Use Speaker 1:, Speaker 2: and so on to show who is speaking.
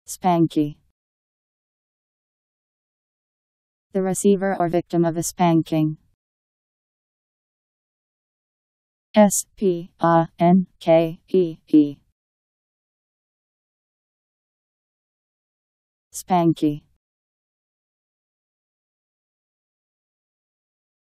Speaker 1: Spanky. The receiver or victim of a spanking. S-P-A-N-K-E-E. Spanky.